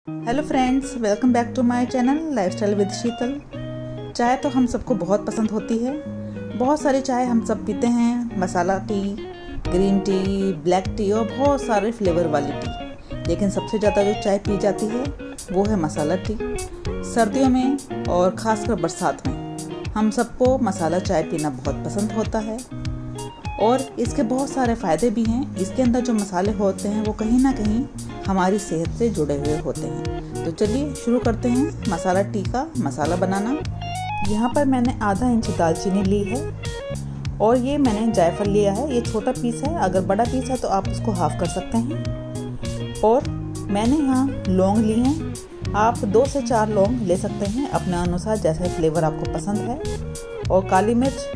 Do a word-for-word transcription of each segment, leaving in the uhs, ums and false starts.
Hello friends, welcome back to my channel lifestyle with Sheetal. चाय तो हम सबको बहुत पसंद होती है। बहुत सारी चाय हम सब पीते हैं, masala tea, green tea, black tea और बहुत सारे फ्लेवर वाली टी। लेकिन सबसे ज़्यादा जो चाय पी जाती है वो है मसाला टी। सर्दियों में और ख़ासकर बरसात में हम सबको मसाला चाय पीना बहुत पसंद होता है और इसके बहुत सारे फ़ायदे भी हैं। इसके अंदर जो मसाले होते हैं वो कहीं ना कहीं हमारी सेहत से जुड़े हुए होते हैं। तो चलिए शुरू करते हैं मसाला टी का मसाला बनाना। यहाँ पर मैंने आधा इंच दालचीनी ली है और ये मैंने जायफल लिया है। ये छोटा पीस है, अगर बड़ा पीस है तो आप उसको हाफ कर सकते हैं। और मैंने यहाँ लौंग ली हैं, आप दो से चार लौंग ले सकते हैं अपने अनुसार, जैसे फ्लेवर आपको पसंद है। और काली मिर्च,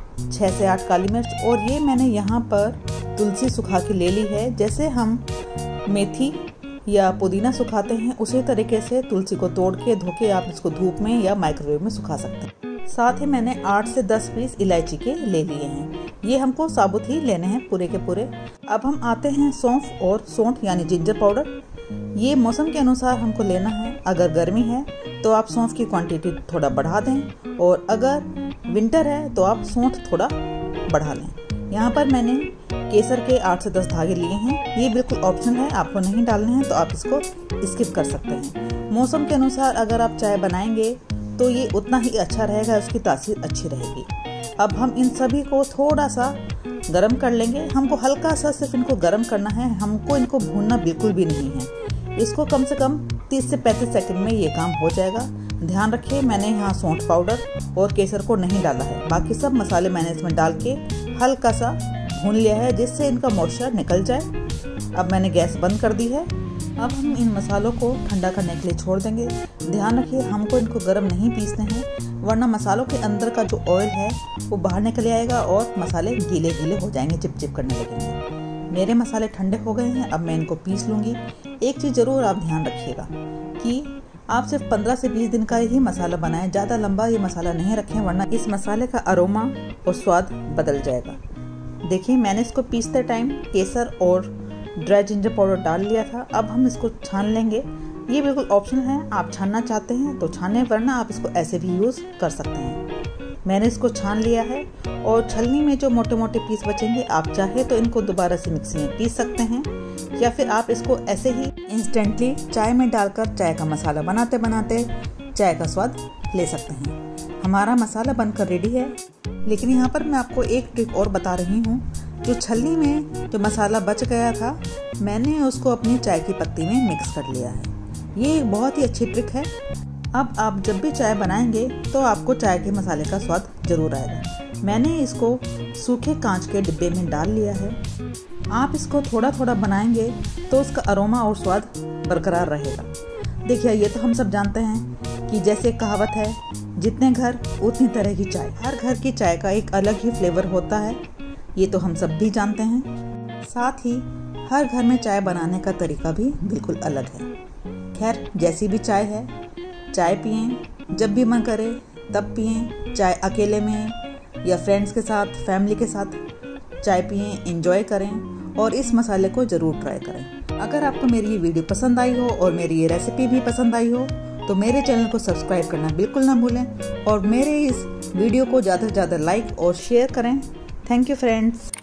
छः से आठ काली मिर्च। और ये मैंने यहाँ पर तुलसी सुखा के ले ली है। जैसे हम मेथी या पुदीना सुखाते हैं उसी तरीके से तुलसी को तोड़ के धो के आप इसको धूप में या माइक्रोवेव में सुखा सकते हैं। साथ ही मैंने आठ से दस पीस इलायची के ले लिए हैं। ये हमको साबुत ही लेने हैं पूरे के पूरे। अब हम आते हैं सौंफ और सौंठ यानी जिंजर पाउडर। ये मौसम के अनुसार हमको लेना है। अगर गर्मी है तो आप सौंफ की क्वांटिटी थोड़ा बढ़ा दें और अगर विंटर है तो आप सौंठ थोड़ा बढ़ा लें। यहाँ पर मैंने केसर के आठ से दस धागे लिए हैं। ये बिल्कुल ऑप्शनल है, आपको नहीं डालने हैं तो आप इसको स्किप कर सकते हैं। मौसम के अनुसार अगर आप चाय बनाएंगे तो ये उतना ही अच्छा रहेगा, उसकी तासीर अच्छी रहेगी। अब हम इन सभी को थोड़ा सा गरम कर लेंगे। हमको हल्का सा सिर्फ इनको गरम करना है, हमको इनको भूनना बिल्कुल भी नहीं है। इसको कम से कम तीस से पैंतीस सेकंड में ये काम हो जाएगा। ध्यान रखिए, मैंने यहाँ सौंठ पाउडर और केसर को नहीं डाला है। बाकी सब मसाले मैंने इसमें डाल के हल्का सा भून लिया है जिससे इनका मॉइस्चर निकल जाए। अब मैंने गैस बंद कर दी है। अब हम इन मसालों को ठंडा करने के लिए छोड़ देंगे। ध्यान रखिए, हमको इनको गर्म नहीं पीसने हैं, वरना मसालों के अंदर का जो ऑयल है वो बाहर निकल आएगा और मसाले गीले गीले हो जाएंगे, चिपचिप करने लगेंगे। मेरे मसाले ठंडे हो गए हैं, अब मैं इनको पीस लूँगी। एक चीज़ ज़रूर आप ध्यान रखिएगा कि आप सिर्फ पंद्रह से बीस दिन का ही मसाला बनाएं, ज़्यादा लंबा ये मसाला नहीं रखें, वरना इस मसाले का अरोमा और स्वाद बदल जाएगा। देखिए, मैंने इसको पीसते टाइम केसर और ड्राई जिंजर पाउडर डाल लिया था। अब हम इसको छान लेंगे। ये बिल्कुल ऑप्शनल है, आप छानना चाहते हैं तो छानें, वरना आप इसको ऐसे भी यूज़ कर सकते हैं। मैंने इसको छान लिया है और छलनी में जो मोटे मोटे पीस बचेंगे आप चाहे तो इनको दोबारा से मिक्सी में पीस सकते हैं, या फिर आप इसको ऐसे ही इंस्टेंटली चाय में डालकर चाय का मसाला बनाते बनाते चाय का स्वाद ले सकते हैं। हमारा मसाला बनकर रेडी है। लेकिन यहाँ पर मैं आपको एक ट्रिक और बता रही हूँ। जो छलनी में जो मसाला बच गया था, मैंने उसको अपनी चाय की पत्ती में मिक्स कर लिया है। ये एक बहुत ही अच्छी ट्रिक है। अब आप जब भी चाय बनाएंगे तो आपको चाय के मसाले का स्वाद जरूर आएगा। मैंने इसको सूखे कांच के डिब्बे में डाल लिया है। आप इसको थोड़ा थोड़ा बनाएंगे तो उसका अरोमा और स्वाद बरकरार रहेगा। देखिए, ये तो हम सब जानते हैं कि जैसे कहावत है, जितने घर उतनी तरह की चाय। हर घर की चाय का एक अलग ही फ्लेवर होता है, ये तो हम सब भी जानते हैं। साथ ही हर घर में चाय बनाने का तरीका भी बिल्कुल अलग है। खैर, जैसी भी चाय है, चाय पिएं जब भी मन करे तब पिएं। चाय अकेले में या फ्रेंड्स के साथ, फैमिली के साथ चाय पिएं, एंजॉय करें और इस मसाले को ज़रूर ट्राई करें। अगर आपको मेरी ये वीडियो पसंद आई हो और मेरी ये रेसिपी भी पसंद आई हो तो मेरे चैनल को सब्सक्राइब करना बिल्कुल ना भूलें और मेरे इस वीडियो को ज़्यादा से ज़्यादा लाइक और शेयर करें। Thank you friends.